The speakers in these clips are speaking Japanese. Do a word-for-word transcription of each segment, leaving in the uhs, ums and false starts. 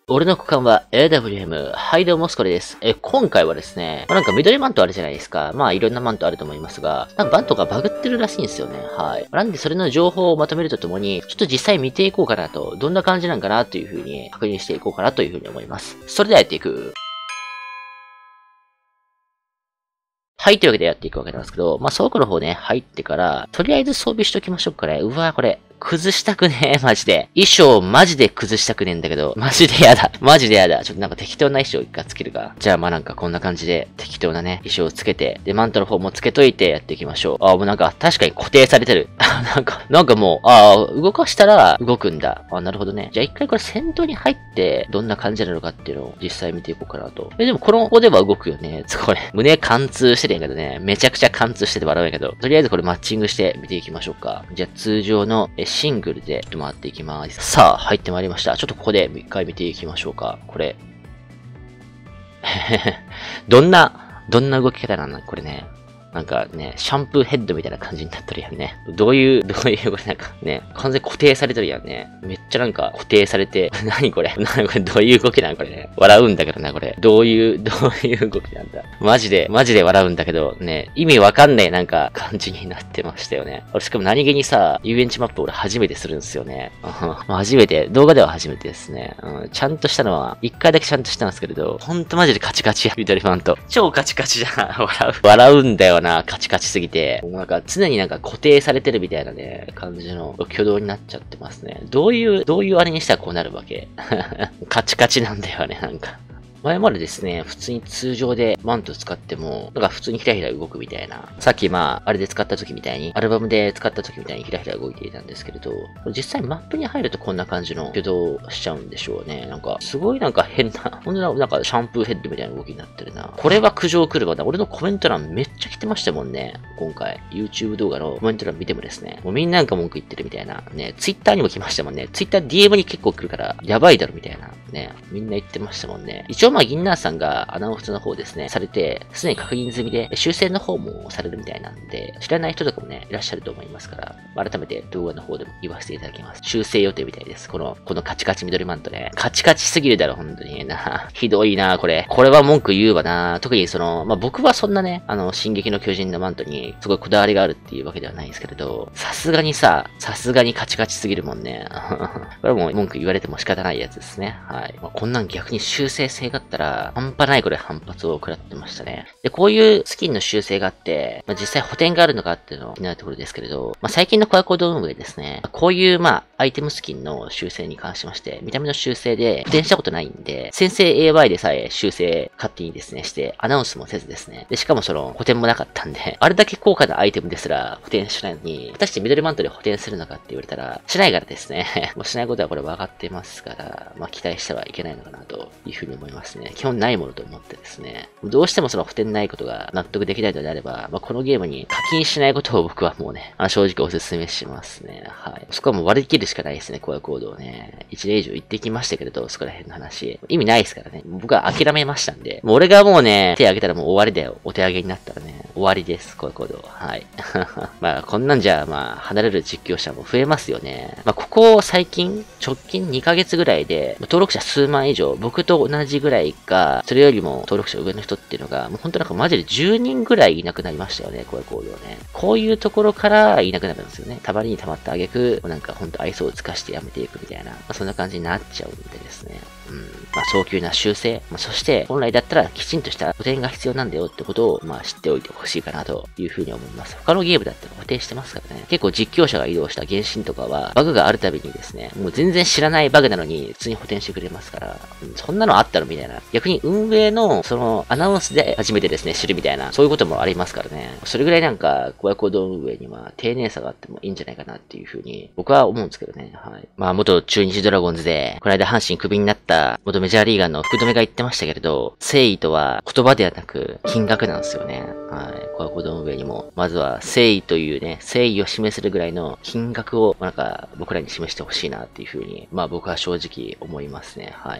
俺の股間は エーダブリューエム。はい、どうも、スコレです。え、今回はですね、まあ、なんか緑マントあるじゃないですか。まあ、いろんなマントあると思いますが、なんかマントがバグってるらしいんですよね。はい。なんで、それの情報をまとめるとともに、ちょっと実際見ていこうかなと、どんな感じなんかなというふうに確認していこうかなというふうに思います。それではやっていく。はい、というわけでやっていくわけなんですけど、まあ、倉庫の方ね、入ってから、とりあえず装備しときましょうかね。うわこれ。崩したくねえ、マジで。衣装マジで崩したくねえんだけど、マジでやだ。マジでやだ。ちょっとなんか適当な衣装一回つけるか。じゃあまあなんかこんな感じで適当なね、衣装をつけて、で、マントの方もつけといてやっていきましょう。あ、もうなんか確かに固定されてる。なんか、なんかもう、ああ、動かしたら動くんだ。あ、なるほどね。じゃあ一回これ戦闘に入って、どんな感じなのかっていうのを実際見ていこうかなと。え、でもこの方では動くよね。これ、胸貫通してるんやけどね。めちゃくちゃ貫通してて笑うんやけど。とりあえずこれマッチングして見ていきましょうか。じゃあ通常のシングルで回っていきます。さあ、入ってまいりました。ちょっとここで一回見ていきましょうか。これ。どんな、どんな動き方なんだこれね。なんかね、シャンプーヘッドみたいな感じになってるやんね。どういう、どういう、これなんかね、完全に固定されてるやんね。めっちゃなんか固定されて、何これ何これどういう動きなんこれね。笑うんだけどな、これ。どういう、どういう動きなんだ。マジで、マジで笑うんだけど、ね、意味わかんねえなんか感じになってましたよね。俺しかも何気にさ、遊園地マップ俺初めてするんですよね。初めて、動画では初めてですね。うん、ちゃんとしたのは、一回だけちゃんとしたんですけれど、ほんとマジでカチカチや、緑ファンと。超カチカチじゃん。笑う。笑うんだよな。カチカチすぎて。なんか常になんか固定されてるみたいなね、感じの挙動になっちゃってますね。どういう、どういうあれにしたらこうなるわけカチカチなんだよね、なんか。前までですね、普通に通常でマント使っても、なんか普通にひらひら動くみたいな。さっきまあ、あれで使った時みたいに、アルバムで使った時みたいにひらひら動いていたんですけれど、実際マップに入るとこんな感じの挙動しちゃうんでしょうね。なんか、すごいなんか変な、ほんとなんかシャンプーヘッドみたいな動きになってるな。これは苦情来るわな。俺のコメント欄めっちゃ来てましたもんね。今回。YouTube 動画のコメント欄見てもですね、もうみんななんか文句言ってるみたいな。ね、Twitter にも来ましたもんね。Twitter ディーエム に結構来るから、やばいだろみたいな。ね、みんな言ってましたもんね。一応まあ、ギンナーさんがアナウンスの方ですね、されて、すでに確認済みで、修正の方もされるみたいなんで、知らない人とかもね、いらっしゃると思いますから、改めて動画の方でも言わせていただきます。修正予定みたいです。この、このカチカチ緑マントね。カチカチすぎるだろ、本当にな。ひどいな、これ。これは文句言うわな。特にその、まあ、僕はそんなね、あの、進撃の巨人のマントに、すごいこだわりがあるっていうわけではないんですけれど、さすがにさ、さすがにカチカチすぎるもんね。これはもう文句言われても仕方ないやつですね。はい。まあ、こんなん逆に修正性があったら、半端ないこれ反発を食らってましたね。で、こういうスキンの修正があって、まあ、実際補填があるのかっていうのになるところですけれど、まあ、最近のコアコード運営ですね、こういうまあ、アイテムスキンの修正に関しまして、見た目の修正で補填したことないんで、先生 エーワイ でさえ修正勝手にですね、してアナウンスもせずですね。で、しかもその補填もなかったんで、あれだけ高価なアイテムですら補填しないのに、果たしてミドルマントで補填するのかって言われたら、しないからですね。もうしないことはこれ分かってますから、まあ期待してはいけないのかなというふうに思いますね。基本ないものと思ってですね。どうしてもその補填ないことが納得できないのであれば、まあ、このゲームに課金しないことを僕はもうね、あ正直お勧めしますね。はい。そこはもう割り切るしかないですね、コアコードをね。一例以上言ってきましたけれど、そこら辺の話。意味ないですからね。僕は諦めましたんで。もう俺がもうね、手挙げたらもう終わりだよ。お手上げになったらね、終わりです、コアコード。はい。まあ、こんなんじゃ、まあ、離れる実況者も増えますよね。まあ、ここ最近、直近にかげつぐらいで、登録者数万以上、僕と同じぐらいか、それよりも登録者上の人っていうのが、もう本当なんかマジでじゅうにんぐらいいなくなりましたよね、こういう行動ね。こういうところからいなくなるんですよね。たまりにたまった挙句、なんか本当愛想を尽かしてやめていくみたいな、まあ、そんな感じになっちゃうんでですね。うん。まあ、早急な修正。まあ、そして、本来だったらきちんとした補填が必要なんだよってことを、まあ、知っておいてほしいかなというふうに思います。他のゲームだったら補填してますからね。結構実況者が移動した原神とかは、バグがあるたびにですね、もう全然知らないバグなのに、普通に補填してくれますから、うん、そんなのあったのみたいな。逆に運営の、その、アナウンスで初めてですね、知るみたいな、そういうこともありますからね。それぐらいなんか、コアコード運営には丁寧さがあってもいいんじゃないかなっていうふうに、僕は思うんですけどね。はい。まあ、元中日ドラゴンズで、この間阪神クビになった元メジャーリーガーの福留が言ってましたけれど、誠意とは言葉ではなく、金額なんですよね。はい。コアコード運営にも、まずは誠意というね、誠意を示せるぐらいの金額を、なんか、僕らに示してほしいなっていうふうに、まあ僕は正直思いますね。はい。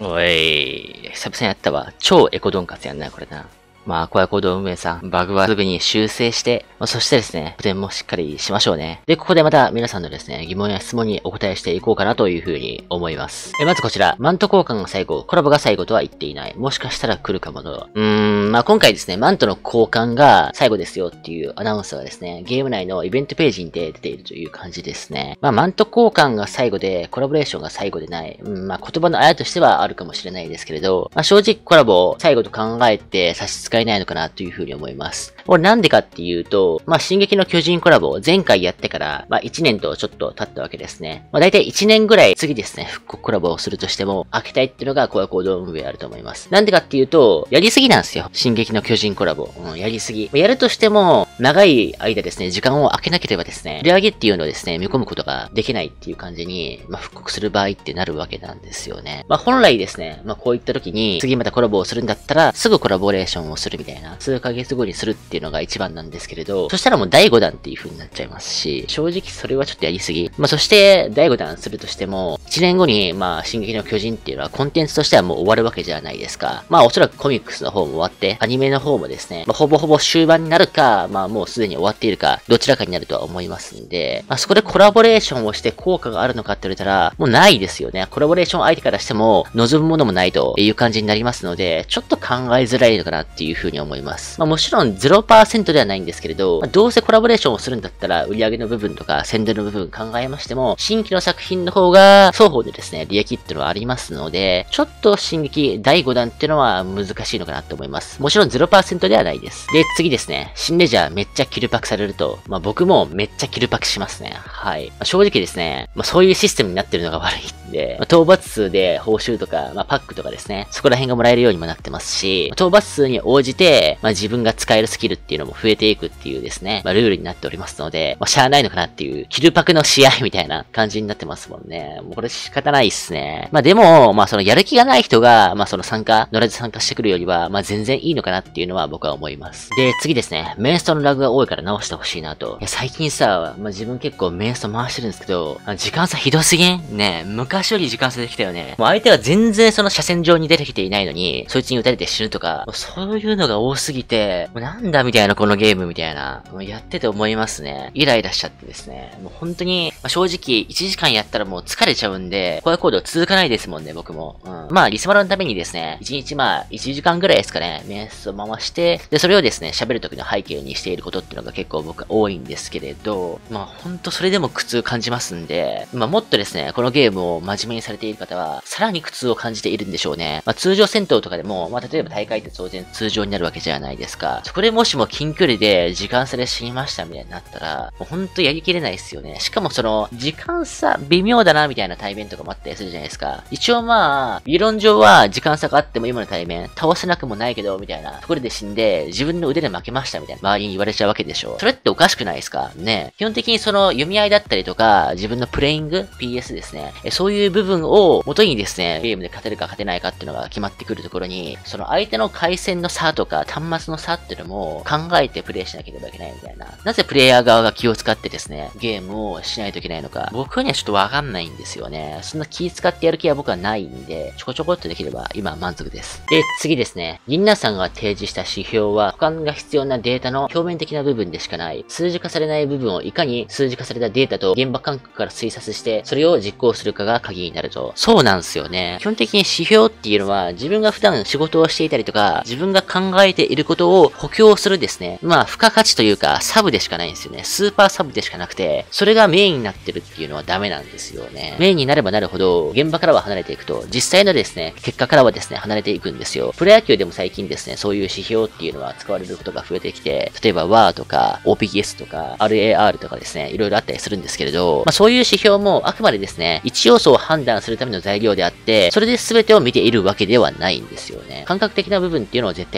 おい、久々にやったわ。超エコドンカツやんな、これな。まあ、コアコード運営さん、バグはすぐに修正して、まあ、そしてですね、補填もしっかりしましょうね。で、ここでまた皆さんのですね、疑問や質問にお答えしていこうかなというふうに思います。え、まずこちら、マント交換が最後、コラボが最後とは言っていない。もしかしたら来るかもの。うーん、まあ今回ですね、マントの交換が最後ですよっていうアナウンスがですね、ゲーム内のイベントページに出ているという感じですね。まあマント交換が最後で、コラボレーションが最後でない。うん、まあ言葉のあやとしてはあるかもしれないですけれど、まあ正直コラボを最後と考えて差し支えないのかなというふうに思います。これなんでかっていうと、まあ、進撃の巨人コラボを前回やってから、まあ、いちねんとちょっと経ったわけですね。まあ、だいたいいちねんぐらい次ですね、復刻コラボをするとしても、開けたいっていうのがコアコード運営あると思います。なんでかっていうと、やりすぎなんですよ。進撃の巨人コラボ。うん、やりすぎ。やるとしても、長い間ですね、時間を空けなければですね、売り上げっていうのをですね、見込むことができないっていう感じに、まあ、復刻する場合ってなるわけなんですよね。まあ、本来ですね、まあ、こういった時に、次またコラボをするんだったら、すぐコラボレーションをするみたいな、数ヶ月後にするっていうのが一番なんですけれど、そしたらもうだいごだんっていう風になっちゃいますし、正直それはちょっとやりすぎ。まあそしてだいごだんするとしても、いちねんごにまあ進撃の巨人っていうのはコンテンツとしてはもう終わるわけじゃないですか。まあおそらくコミックスの方も終わって、アニメの方もですね、まあほぼほぼ終盤になるか、まあもうすでに終わっているか、どちらかになるとは思いますんで、まあそこでコラボレーションをして効果があるのかって言われたら、もうないですよね。コラボレーション相手からしても望むものもないという感じになりますので、ちょっと考えづらいのかなっていう風に思います。まあもちろん ゼロパーセント ではないんですけれど、まあ、どうせコラボレーションをするんだったら、売り上げの部分とか宣伝の部分考えましても、新規の作品の方が、双方でですね、利益っていうのはありますので、ちょっと進撃だいごだんっていうのは難しいのかなと思います。もちろん ゼロパーセント ではないです。で、次ですね、新レジャーめっちゃキルパクされると、まあ僕もめっちゃキルパクしますね。はい。まあ、正直ですね、まあそういうシステムになってるのが悪いんで、まあ、討伐数で報酬とか、まあパックとかですね、そこら辺がもらえるようにもなってますし、討伐数に応じて、まあ自分が使えるスキルっていうのも増えていくっていうですね、まあルールになっておりますので、まあしゃあないのかなっていう、キルパクの試合みたいな感じになってますもんね。もうこれ仕方ないっすね。まあでも、まあそのやる気がない人が、まあその参加、乗らず参加してくるよりは、まあ全然いいのかなっていうのは僕は思います。で、次ですね、メンストのラグが多いから直してほしいなと。いや最近さ、まあ自分結構メンスト回してるんですけど、時間差ひどすぎんね、昔より時間差できたよね。もう相手は全然その車線上に出てきていないのに、そいつに撃たれて死ぬとか、そういうのが多すぎて、もうなんだみたいなこのゲームみたいな、もうやってて思いますね。イライラしちゃってですね。もう本当に、まあ、正直いちじかんやったらもう疲れちゃうんで、コアコード続かないですもんね、僕も。うん。まあ、リスマラのためにですね、いちにちまあ、いちじかんぐらいですかね、メンスを回して、で、それをですね、喋る時の背景にしていることっていうのが結構僕は多いんですけれど、まあ、ほんとそれでも苦痛感じますんで、まあ、もっとですね、このゲームを真面目にされている方は、さらに苦痛を感じているんでしょうね。まあ、通常戦闘とかでも、まあ、例えば大会って当然通常になるわけじゃないですか。そこでもしも近距離で時間差で死にましたみたいになったら、もうほんとやりきれないですよね。しかもその、時間差微妙だなみたいな対面とかもあったりするじゃないですか。一応まあ、理論上は時間差があっても今の対面、倒せなくもないけど、みたいなところで死んで、自分の腕で負けましたみたいな周りに言われちゃうわけでしょ。それっておかしくないですかね。基本的にその読み合いだったりとか、自分のプレイング ピーエス ですね。そういう部分を元にですね、ゲームで勝てるか勝てないかっていうのが決まってくるところに、その相手の回線の差とか端末の差っていうのも考えてプレイしなければいけないみたいな。なぜプレイヤー側が気を使ってですね、ゲームをしないといけないのか、僕にはちょっとわかんないんですよね。そんな気使ってやる気は僕はないんで、ちょこちょこっとできれば今は満足です。で、次ですね。ギンナさんが提示した指標は、保管が必要なデータの表面的な部分でしかない。数字化されない部分をいかに数字化されたデータと現場感覚から推察して、それを実行するかが鍵になると。そうなんですよね。基本的に指標っていうのは、自分が普段仕事をしていたりとか、自分が考えていることを補強するですね。まあ、付加価値というか、サブでしかないんですよね。スーパーサブでしかなくて、それがメインになってるっていうのはダメなんですよね。メインになればなるほど、現場からは離れていくと、実際のですね、結果からはですね、離れていくんですよ。プロ野球でも最近ですね、そういう指標っていうのは使われることが増えてきて、例えば ダブリューエー とか オーピーエス とか アールエーアール とかですね、いろいろあったりするんですけれど、まあそういう指標もあくまでですね、一要素を判断するための材料であって、それで全てを見ているわけではないんですよね。感覚的な部分っていうのを絶対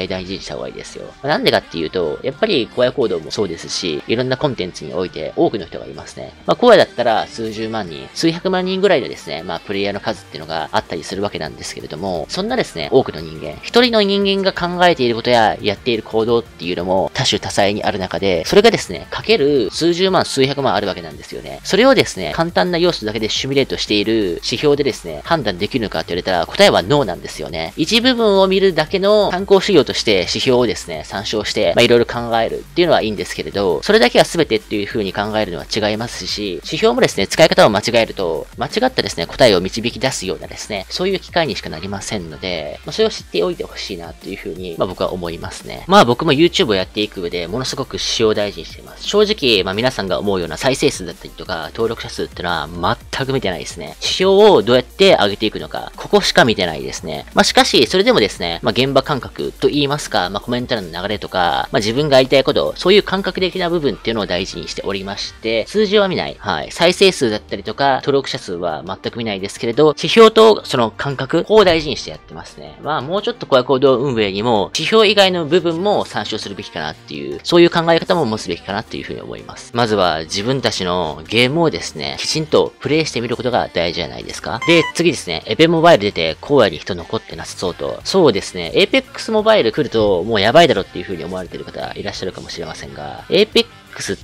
対大事にした方がいいですよ。なんでかっていうと、やっぱり荒野行動もそうですし、いろんなコンテンツにおいて多くの人がいますね。まあ、荒野だったら数十万人、数百万人ぐらいのですね、まあ、プレイヤーの数っていうのがあったりするわけなんですけれども、そんなですね、多くの人間、一人の人間が考えていることややっている行動っていうのも多種多彩にある中で、それがですね、かける数十万、数百万あるわけなんですよね。それをですね、簡単な要素だけでシミュレートしている指標でですね、判断できるのかって言われたら答えはノーなんですよね。一部分を見るだけの参考資料として指標をですね、参照して、まあいろいろ考えるっていうのはいいんですけれど、それだけは全てっていう風に考えるのは違いますし、指標もですね、使い方を間違えると、間違ったですね、答えを導き出すようなですね、そういう機会にしかなりませんので、まあそれを知っておいてほしいなっていう風に、まあ僕は思いますね。まあ僕も YouTube をやっていく上で、ものすごく指標を大事にしています。正直、まあ皆さんが思うような再生数だったりとか、登録者数ってのは全く見てないですね。指標をどうやって上げていくのか、ここしか見てないですね。まあしかし、それでもですね、まあ現場感覚と言いますか、まあコメント欄の流れとか、まあ自分がやりたいこと、そういう感覚的な部分っていうのを大事にしておりまして、数字は見ない。はい。再生数だったりとか、登録者数は全く見ないですけれど、指標とその感覚、ここを大事にしてやってますね。まあもうちょっと荒野行動運営にも、指標以外の部分も参照するべきかなっていう、そういう考え方も持つべきかなっていうふうに思います。まずは自分たちのゲームをですね、きちんとプレイしてみることが大事じゃないですか。で、次ですね、エペモバイル出て荒野に人残ってなさそうと。そうですね、エーペックスモバイル来るともうやばいだろっていうふうに思われてる方いらっしゃるかもしれませんが、エーペックスって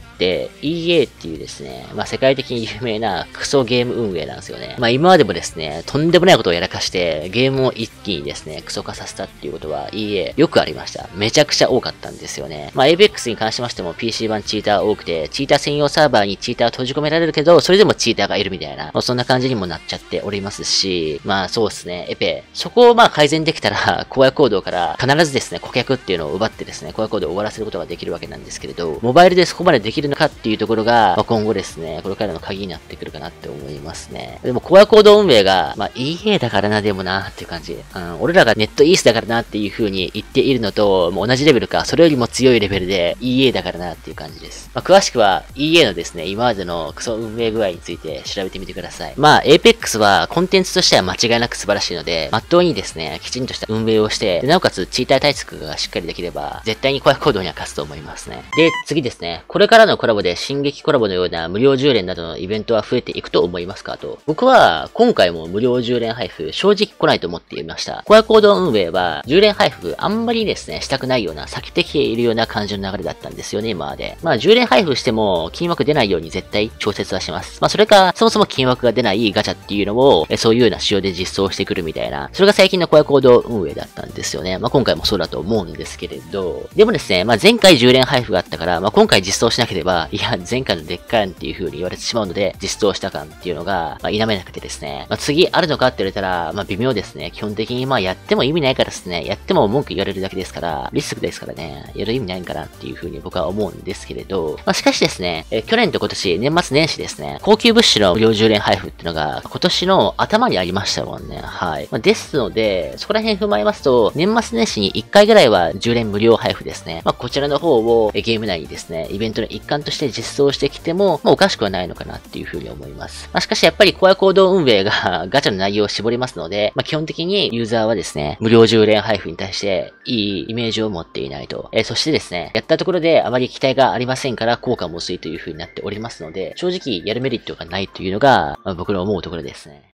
イーエー っていうですね、まあ世界的に有名なクソゲーム運営なんですよね。まあ今までもですね、とんでもないことをやらかしてゲームを一気にですね、クソ化させたっていうことは イーエー よくありました。めちゃくちゃ多かったんですよね。まあ エーペックス に関しましても ピーシー 版チーター多くて、チーター専用サーバーにチーター閉じ込められるけど、それでもチーターがいるみたいな、まあそんな感じにもなっちゃっておりますし、まあそうですね、エペ、そこをまあ改善できたら、荒野行動から必ずですね、顧客っていうのを奪ってですね、荒野行動を終わらせることができるわけなんですけれど、モバイルでそこまでできるのかっていうところが、まあ、今後ですね、これからの鍵になってくるかなって思いますね。でも、荒野行動運営が、まあ イーエー だからな、でもな、っていう感じ。うん、俺らがネットイースだからなっていう風に言っているのと、もう同じレベルか、それよりも強いレベルで イーエー だからなっていう感じです。まあ、詳しくは イーエー のですね、今までのクソ運営具合について調べてみてください。まあ、エーペックス はコンテンツとしては間違いなく素晴らしいので、まっとうにですね、きちんとした運営をして、でなおかつチーター対策がしっかりできれば、絶対に荒野行動には勝つと思いますね。で、次ですね、これからのコラボで進撃コラボのような無料じゅう連などのイベントは増えていくと思いますかと。僕は今回も無料じゅう連配布正直来ないと思っていました。荒野行動運営はじゅう連配布あんまりですね、したくないような、避けてきているような感じの流れだったんですよね、今まで。まあじゅう連配布しても金枠出ないように絶対調節はします。まあそれか、そもそも金枠が出ないガチャっていうのを、そういうような仕様で実装してくるみたいな、それが最近の荒野行動運営だったんですよね。まあ今回もそうだと思うんですけれど、でもですね、まあ前回じゅう連配布があったから、まあ今回実装しなければ、いや、前回のでっかいっていう風に言われてしまうので、実装した感っていうのが、まあ、否めなくてですね。まあ、次あるのかって言われたら、まあ、微妙ですね。基本的にまあ、やっても意味ないからですね。やっても文句言われるだけですから、リスクですからね。やる意味ないんかなっていう風に僕は思うんですけれど、まあ、しかしですね、え去年と今年、年末年始ですね、高級物資の無料じゅう連配布っていうのが、今年の頭にありましたもんね。はい。まあ、ですので、そこら辺踏まえますと、年末年始にいっかいぐらいはじゅう連無料配布ですね。まあ、こちらの方をゲーム内にですね、イベントの一環として実装してきても、もうおかしくはないのかなっていう風に思います。まあ、しかしやっぱり荒野行動運営がガチャの内容を絞りますので、まあ、基本的にユーザーはですね、無料じゅう連配布に対していいイメージを持っていないと。えー、そしてですね、やったところであまり期待がありませんから効果も薄いという風になっておりますので、正直やるメリットがないというのが、まあ、僕の思うところですね。